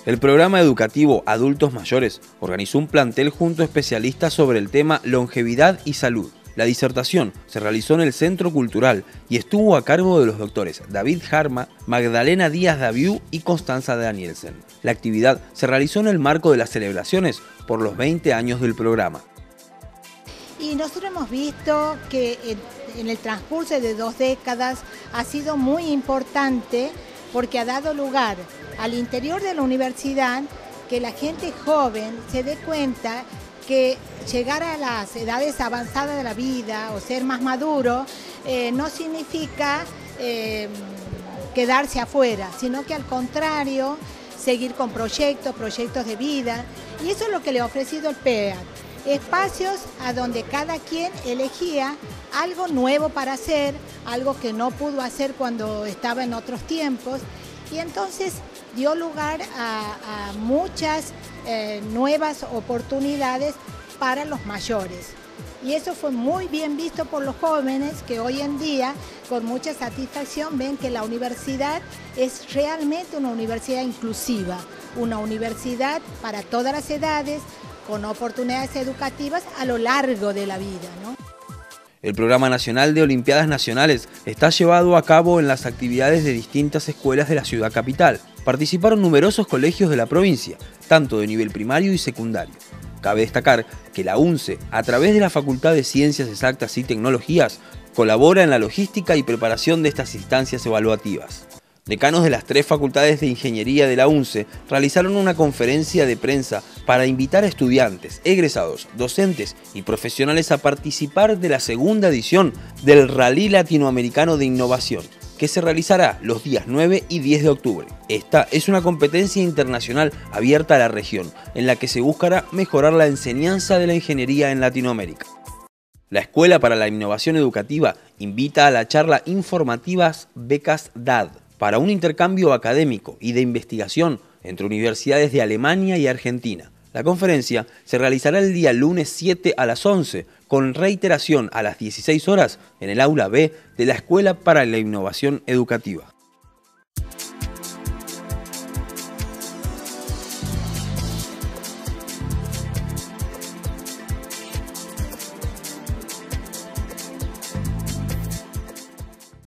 El programa educativo Adultos Mayores organizó un plantel junto a especialistas sobre el tema longevidad y salud. La disertación se realizó en el Centro Cultural y estuvo a cargo de los doctores David Harma, Magdalena Díaz Daviú y Constanza Danielsen. La actividad se realizó en el marco de las celebraciones por los 20 años del programa. Y nosotros hemos visto que en el transcurso de 2 décadas ha sido muy importante porque ha dado lugar al interior de la universidad que la gente joven se dé cuenta que llegar a las edades avanzadas de la vida o ser más maduro no significa quedarse afuera, sino que al contrario, seguir con proyectos de vida, y eso es lo que le ha ofrecido el PEAD. Espacios a donde cada quien elegía algo nuevo para hacer, algo que no pudo hacer cuando estaba en otros tiempos, y entonces dio lugar a muchas nuevas oportunidades para los mayores. Y eso fue muy bien visto por los jóvenes que hoy en día, con mucha satisfacción, ven que la universidad es realmente una universidad inclusiva, una universidad para todas las edades, con oportunidades educativas a lo largo de la vida, ¿no? El Programa Nacional de Olimpiadas Nacionales está llevado a cabo en las actividades de distintas escuelas de la ciudad capital. Participaron numerosos colegios de la provincia, tanto de nivel primario y secundario. Cabe destacar que la UNCE, a través de la Facultad de Ciencias Exactas y Tecnologías, colabora en la logística y preparación de estas instancias evaluativas. Decanos de las 3 facultades de ingeniería de la UNCE realizaron una conferencia de prensa para invitar a estudiantes, egresados, docentes y profesionales a participar de la segunda edición del Rally Latinoamericano de Innovación, que se realizará los días 9 y 10 de octubre. Esta es una competencia internacional abierta a la región, en la que se buscará mejorar la enseñanza de la ingeniería en Latinoamérica. La Escuela para la Innovación Educativa invita a la charla informativas Becas DAD, para un intercambio académico y de investigación entre universidades de Alemania y Argentina. La conferencia se realizará el día lunes 7 a las 11, con reiteración a las 16 horas en el aula B de la Escuela para la Innovación Educativa.